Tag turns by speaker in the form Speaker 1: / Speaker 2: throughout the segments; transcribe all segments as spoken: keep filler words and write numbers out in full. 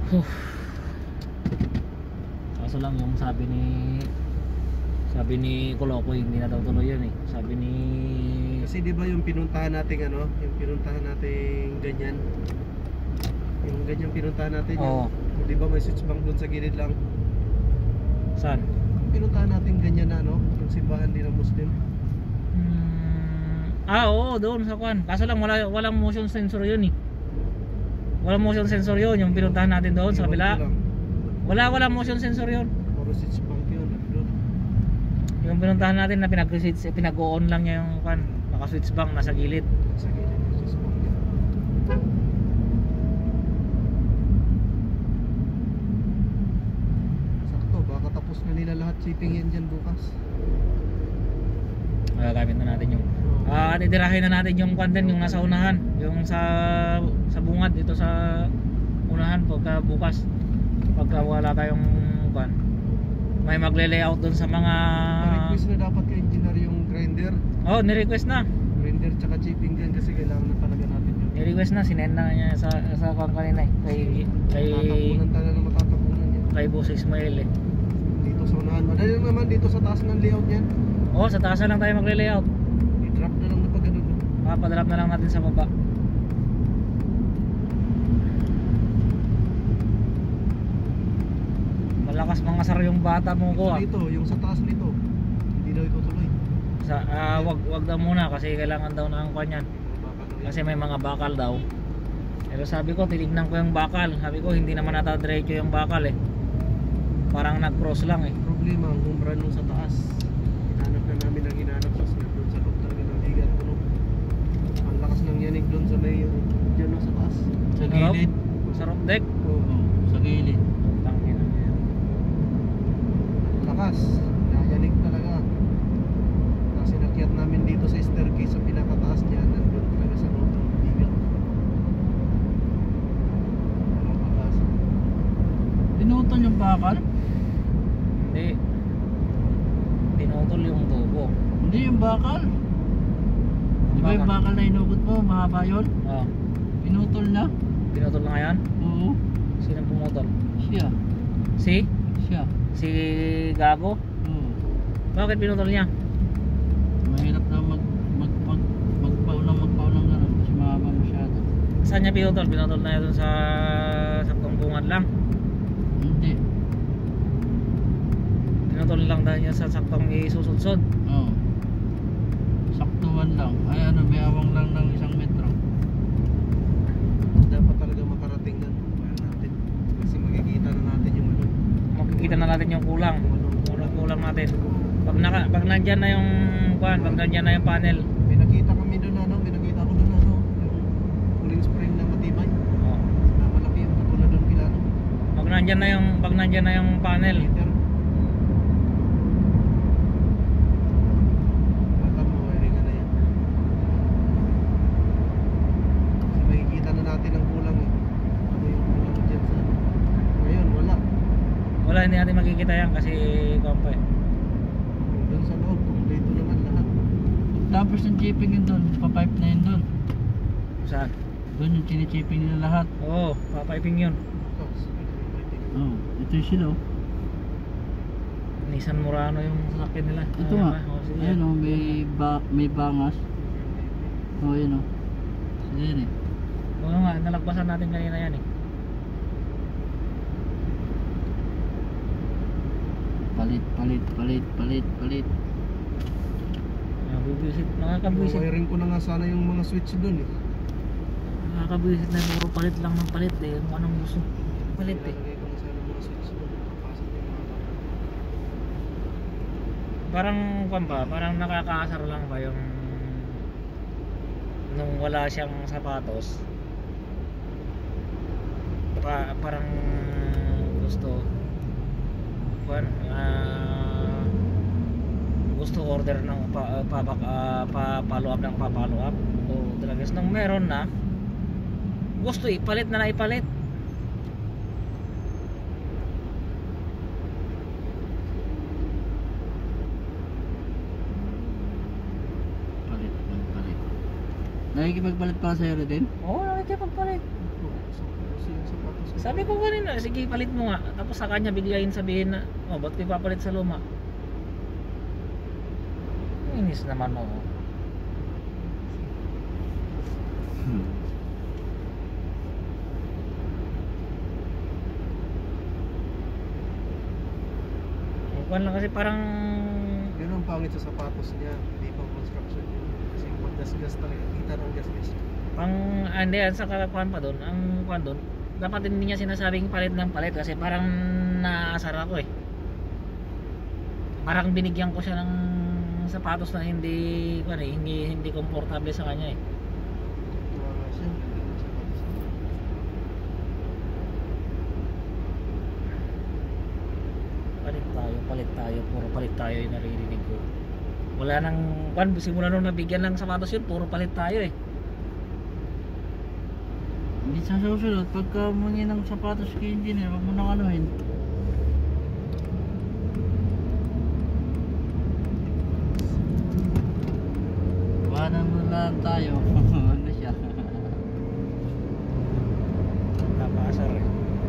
Speaker 1: Huh. Kaso lang yung sabi ni sabi ni Kolokoy hindi na daw tuloy yun eh. Sabi ni
Speaker 2: Kasi di ba yung pinuntahan nating ano, yung pinuntahan nating ganyan. Yung ganyan pinuntahan natin.
Speaker 1: Oo.
Speaker 2: Yung, di ba may switch bank doon sa gilid lang.
Speaker 1: saan?
Speaker 2: Pinuntahan natin ganyan na ano, yung simbahan din ng Muslim.
Speaker 1: Hmm. Ah oo, doon sa kwan. Kaso lang wala walang motion sensor yun eh. Walang motion sensor yun yung pinuntahan natin doon sa kabila. Wala wala motion sensor yun.
Speaker 2: Puro switch bank yun. Doon.
Speaker 1: Yung pinuntahan natin na pinag-switch, pinag-on lang niya yung kwan. Naka-switch bank nasa gilid.
Speaker 2: Sa gilid yung switch bank yun. Sakto, baka tapos na nila lahat shipping yan dyan bukas.
Speaker 1: Magagamit na natin yung ah, titirahin na natin yung kwan din, yung nasa unahan, yung sa sa bungad dito sa unahan pagka bukas. Pagka wala tayong kwan. May magle-layout doon sa mga
Speaker 2: Pa-request na dapat kay engineer yung grinder.
Speaker 1: oh, ni-request na.
Speaker 2: Grinder tsaka chipping dyan kasi kailangan na talaga natin yun.
Speaker 1: Ni-request na, sinend na niya sa sa kwan kanina eh. Kay kay
Speaker 2: Matatapunan talaga matatapunan yan.
Speaker 1: kay Boss Ismail eh.
Speaker 2: Dito sa unahan. Madali lang naman dito sa taas ng layout niyan.
Speaker 1: Oh, sa taas na lang tayo magle-layout.
Speaker 2: I-drop na lang na pag ganun.
Speaker 1: Papadrop na lang natin sa baba. Malakas mga sar yung bata mo ko ah.
Speaker 2: Dito, yung sa taas nito. Hindi daw itutuloy.
Speaker 1: Sa ah, wag wag daw muna kasi kailangan daw ng kwan yan.
Speaker 2: Baka daw yan.
Speaker 1: Kasi may mga bakal daw. Pero sabi ko, tinignan ko yung bakal. Sabi ko, hindi naman nata diretso yung bakal eh. Parang nag-cross lang eh.
Speaker 2: Problema ang home run nung sa taas. Hinanap na namin ang hinanap. Tapos nandun sa loob talaga ng ligat puno. Ang lakas ng yanig doon sa may dyan no, sa taas.
Speaker 3: Sa gilid.
Speaker 1: Sa roof deck.
Speaker 2: Oo.
Speaker 3: Sa gilid.
Speaker 1: Tangin na yan.
Speaker 2: Ang lakas. Nayanig talaga. Tapos sinakyat namin dito sa staircase sa pinakataas dyan. Nandun talaga sa loob ng ligat. Walang pag-asa.
Speaker 3: Pinutol yung bakal?
Speaker 1: Hindi. Pinutol yung tubo.
Speaker 3: Hindi yung bakal. Di ba yung
Speaker 1: Bakal?
Speaker 3: bakal na inugot mo, mahaba yun?
Speaker 1: Oh,
Speaker 3: Pinutol na?
Speaker 1: pinutol na ngayon?
Speaker 3: Oo.
Speaker 1: Sino pumutol?
Speaker 3: Siya.
Speaker 1: Si?
Speaker 3: Siya.
Speaker 1: Si Gago?
Speaker 3: Oo.
Speaker 1: Bakit pinutol niya?
Speaker 3: Mahirap na mag, mag, mag, magpaulang magpaulang na rin kasi mahaba masyado.
Speaker 1: Saan niya pinutol? Pinutol na yun sa saktong bungad lang.
Speaker 3: Hindi.
Speaker 1: Pinutol lang dahil niya sa saktong isusudsod.
Speaker 3: Oo. Saktuhan lang. Ay ano, may awang lang ng isang metro.
Speaker 2: Dapat talaga makarating na kuya natin. Kasi makikita na natin yung ano.
Speaker 1: Makikita na natin yung kulang.
Speaker 2: Yung ano.
Speaker 1: Kulang kulang natin. Pag, naka, pag nandyan na yung kuhan, pag nandyan na yung panel.
Speaker 2: May nakita kami doon ano, may nakita ko doon ano, yung cooling spring na matibay.
Speaker 1: Oh.
Speaker 2: Na malaki yung tubo na doon kila ano.
Speaker 1: Pag nandyan na yung pag nandyan na yung panel.
Speaker 2: Meter. Bata mo, wiring na yan. Kasi makikita na natin ang kulang eh. Ano yung kulang dyan sa ano. Ngayon, wala.
Speaker 1: Wala, hindi natin makikita yan kasi kompa eh.
Speaker 2: Yung doon sa loob, kumpleto naman lahat.
Speaker 3: Tapos ng chipping yun doon, papipe na yun doon.
Speaker 1: Saan?
Speaker 3: Doon yung chinichipping nila lahat.
Speaker 1: Oo, papiping yun.
Speaker 2: Tapos,
Speaker 3: Oo. Oh, ito yung sila oh.
Speaker 1: Nissan Murano yung sasakyan nila.
Speaker 3: Ito
Speaker 1: Ayan
Speaker 3: nga.
Speaker 1: ba? Oh, sige.
Speaker 3: Ayun oh, may, ba, may bangas. Oh, ayun oh. Sila yun eh.
Speaker 1: Oo nga, nalagpasan natin kanina yan eh.
Speaker 3: Palit, palit, palit, palit, palit.
Speaker 1: Nakakabisit, nakakabisit.
Speaker 2: wiring ko na nga sana yung mga switch doon eh.
Speaker 1: Nakakabisit na puro palit lang ng palit eh. Kung anong gusto. Palit eh.
Speaker 2: Ilalagay ko na sana mga switch doon. Papasok yung mga bata.
Speaker 1: Parang kwan ba, parang nakakaasar lang ba yung nung wala siyang sapatos. Pa, parang gusto kwan ah, gusto order ng pa, pa, pa, pa follow up ng pa follow up o talaga nung meron na gusto ipalit na na ipalit.
Speaker 3: Palit, palit, palit. Nakikipagpalit pa sa'yo rin din?
Speaker 1: Oo, nakikipagpalit.
Speaker 2: So, kasi yung sapatos ko.
Speaker 1: Sabi ko kanina, sige palit mo nga. Tapos sa kanya biglayin sabihin na, oh, ba't ko ipapalit sa luma? Inis naman mo.
Speaker 3: Hmm.
Speaker 1: Kuwan lang kasi parang
Speaker 2: Yun ang pangit sa sapatos niya, hindi pang construction yun. Kasi yung paggasgas talaga, kita ng gasgas.
Speaker 1: pang ande yan sa kakakuan pa doon. Ang kuan doon, dapat hindi niya sinasabing palit ng palit kasi parang naasar ako eh. Parang binigyan ko siya ng sapatos na hindi kuan eh, hindi hindi komportable sa kanya eh.
Speaker 2: Wala siya, ganda ng sapatos niya.
Speaker 1: Palit tayo, palit tayo, puro palit tayo yung naririnig ko. Wala nang kuan, simula nung nabigyan ng sapatos yun, puro palit tayo eh.
Speaker 3: Hindi sa susunod, pagka mungi ng sapatos kay engineer, huwag mo nang anuhin. Iwanan mo lang tayo. Ano siya?
Speaker 1: Napasar eh.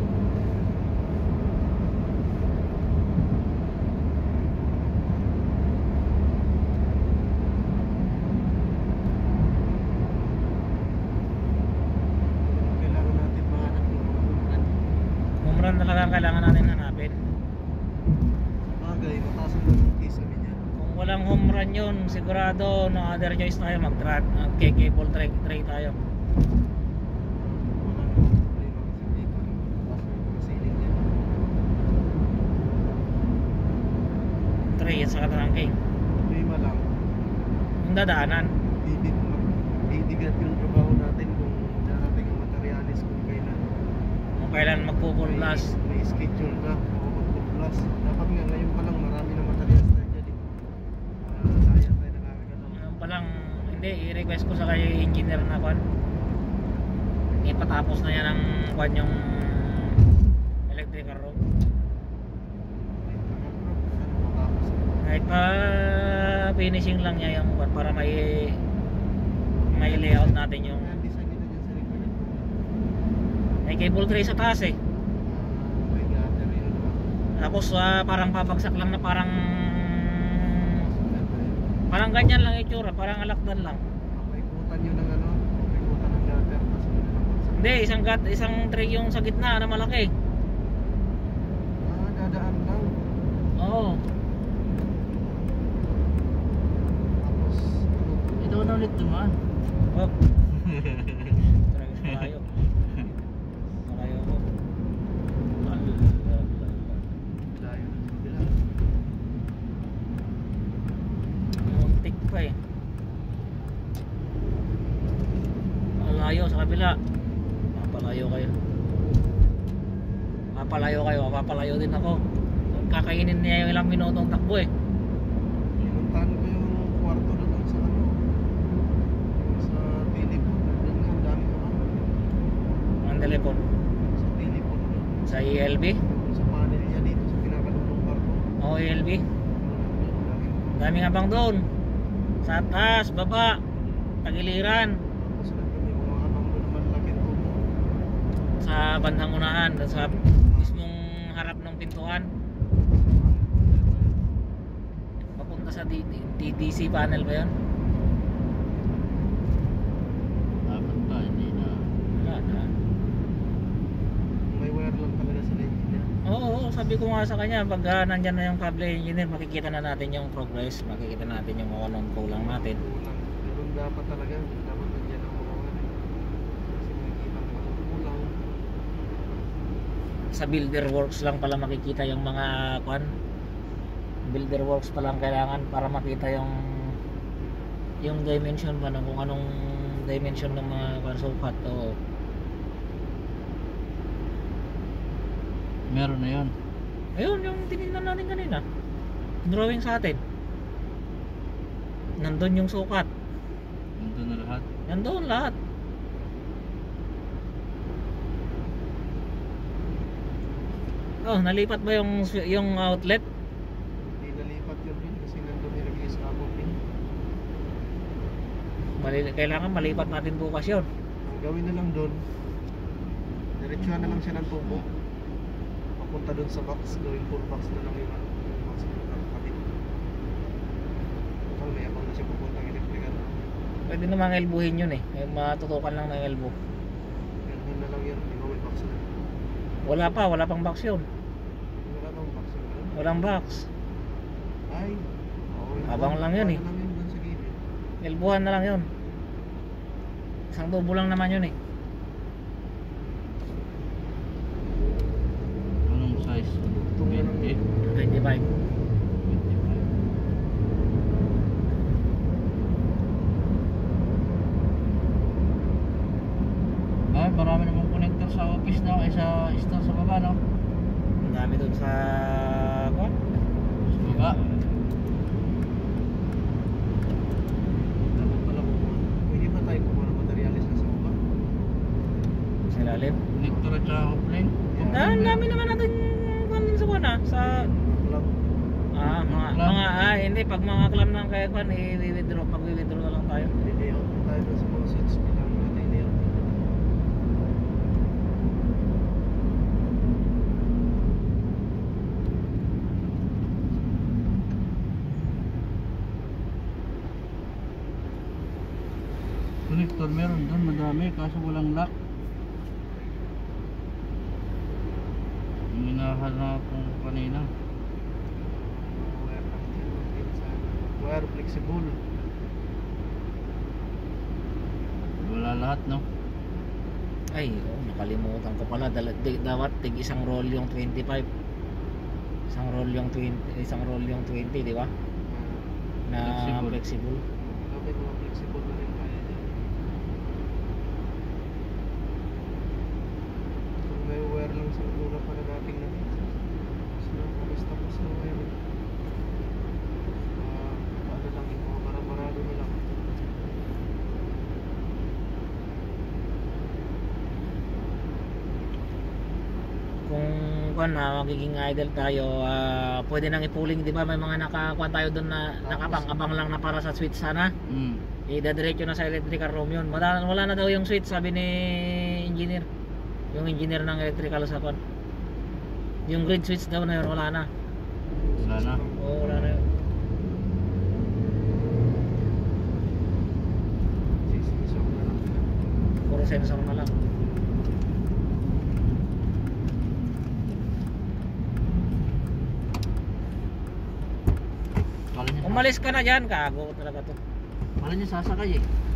Speaker 2: Kailangan natin mahanap ng mga humuran.
Speaker 1: Umran talaga ang kailangan natin hanapin.
Speaker 2: Bagay, mataas ang ng kisame niya.
Speaker 1: Kung walang home run yun, sigurado no other choice tayo, mag-trad, mag-cable tray, tray tayo.
Speaker 2: Walang problema kasi dito. Mataas ang mga ceiling niya.
Speaker 1: Tray yan sa katrangking.
Speaker 2: Problema lang,
Speaker 1: Yung dadaanan.
Speaker 2: bibig bibigat yung trabaho natin kung darating ang materialis kung kailan.
Speaker 1: Kung kailan magpo-full blast.
Speaker 2: May, may schedule na o mag-full blast. Dapat nga ngayon pa lang marami na materials tayo dyan eh. Uh, kaya tayo nakakagalaw.
Speaker 1: Ngayon pa lang, hindi, i-request ko sa kay engineer na kwan. Ipatapos na yan ang kwan yung electrical room.
Speaker 2: May tangan bro, sana matapos.
Speaker 1: Kahit pa finishing lang niya yung kwan para may may layout natin yung
Speaker 2: Kaya design nila dyan sa likod.
Speaker 1: may cable tray sa taas eh.
Speaker 2: Ah, may gutter yun.
Speaker 1: Tapos ah, parang babagsak lang na parang
Speaker 2: Ganda yun.
Speaker 1: parang ganyan lang itsura, parang alakdan lang.
Speaker 2: Paikutan yun ng ano, paikutan ng gutter. Tapos yun lang bagsak.
Speaker 1: Hindi, isang gat, isang tray yung sa gitna na malaki.
Speaker 2: Ah, dadaan lang.
Speaker 1: Oo.
Speaker 2: Tapos, ano,
Speaker 3: Ito na ulit dumaan.
Speaker 1: Oh. Tragis malayo. Malayo ko. Alalala.
Speaker 2: layo ng kabila.
Speaker 1: Muntik pa eh. Malayo sa kabila. Papalayo kayo. Papalayo kayo, papalayo din ako. Kakainin niya yung ilang minutong takbo eh.
Speaker 2: Pinuntahan ko yung kwarto doon sa ano, sa teleport. Nandun nga, ang dami ko ano,
Speaker 1: Ang telepon.
Speaker 2: sa teleport doon.
Speaker 1: Sa E L B.
Speaker 2: Sa panel niya dito sa pinakalulong kwarto.
Speaker 1: O E L B.
Speaker 2: Nandun, daming ko.
Speaker 1: Daming abang doon. Sa taas, baba, tagiliran.
Speaker 2: Tapos nandun yung mga abang doon naman laking tubo.
Speaker 1: Sa bandang unahan, sa mismong harap ng pintuan. Papunta sa D D C panel ba yun?
Speaker 3: Dapat pa, hindi na.
Speaker 1: Wala na.
Speaker 2: May wire lang talaga sa engineer.
Speaker 1: Oo, oo, sabi ko nga sa kanya, pag uh, nandyan na yung cable engineer, makikita na natin yung progress, makikita natin yung mga anong kulang natin.
Speaker 2: Kulang. Ganun dapat talaga. Dapat nandiyan ang mga wire. Kasi makikita mo ang kulang.
Speaker 1: Sa builder works lang pala makikita yung mga kwan. Builder works pa lang kailangan para makita yung yung dimension ba ng kung anong dimension ng mga kwan sukat. Oo.
Speaker 3: Meron na yun.
Speaker 1: Ayun, yung tinignan natin kanina. Drawing sa atin. Nandun yung sukat.
Speaker 3: Nandun na lahat.
Speaker 1: Nandun lahat. Oh, nalipat ba yung yung outlet?
Speaker 2: Hindi nalipat yun rin kasi nandun nilagay sa abong pin.
Speaker 1: Mali kailangan malipat natin bukas yun.
Speaker 2: Ang gawin na lang doon, diretsuhan na lang siya ng tubo. Papunta dun sa box, gawing full box na lang yung ano, yung box na nakakabit. Total, may abang na siya papuntang electrical.
Speaker 1: Pwede namang elbuhin yun eh. May matutukan lang ng elbow.
Speaker 2: Ganun na lang yun, di ba may box na.
Speaker 1: Wala pa, wala pang box yun.
Speaker 2: Wala bang box yun? Ano?
Speaker 1: Walang box.
Speaker 2: Ay, oo, yung
Speaker 1: Abang lang yun eh.
Speaker 2: Abang lang yun dun sa gilid.
Speaker 1: Elbuhan na lang yun. Isang tubo lang naman yun eh.
Speaker 3: Anong size?
Speaker 2: Itong na lang yun.
Speaker 1: twenty-five.
Speaker 3: twenty-five. Ay, marami namang connector sa office no, eh sa store sa baba no.
Speaker 1: Ang dami dun sa... Kwan?
Speaker 3: Sa baba.
Speaker 2: Dapat pala kumuha. Pwede ba tayo kumuha ng materialis na sa baba?
Speaker 1: Sa ilalim.
Speaker 3: Connector at saka coupling.
Speaker 1: Na, ang dami naman natin kwan dun sa kwan ah. Sa...
Speaker 2: Lang.
Speaker 1: Ah, mga...
Speaker 3: Clam.
Speaker 1: mga ah, hindi. Pag mga clam ng kaya kwan, i-withdraw. Mag-withdraw na lang tayo.
Speaker 2: Layout na tayo dun sa mga switch. Kailangan natin layout.
Speaker 3: Connector meron doon, madami kaso walang lock. Yung hinahanap ko kanina.
Speaker 2: Wire lang dyan. Minsan. Wire flexible.
Speaker 3: Wala lahat no.
Speaker 1: Ay, oh, nakalimutan ko pala. Dal di, dapat tig isang roll yung twenty-five. Isang roll yung twenty, isang roll yung twenty, di ba? Na
Speaker 3: Flexible.
Speaker 1: flexible.
Speaker 2: Grabe, mga flexible na rin kaya dyan. Kung may wire lang sa lula pa na dating na dito. Tapos na, tapos na wire. Ah, paano lang yung mga maramarado na lang.
Speaker 1: Kung kwan na magiging idle tayo, ah, pwede nang ipuling, di ba? May mga nakakuan tayo doon na nakabang-abang lang na para sa switch sana.
Speaker 3: Mm.
Speaker 1: Idadiretso na sa electrical room yun. Wala, wala na daw yung switch, sabi ni engineer. Yung engineer ng electrical sa kwan. Yung grid switch daw na yun, wala na.
Speaker 3: Wala na.
Speaker 1: Oo, wala na yun.
Speaker 2: Sisisok na lang.
Speaker 1: Puro sensor na lang.
Speaker 3: Kala niya,
Speaker 1: Umalis ka na dyan, kago talaga to.
Speaker 3: kala niya sasakay eh.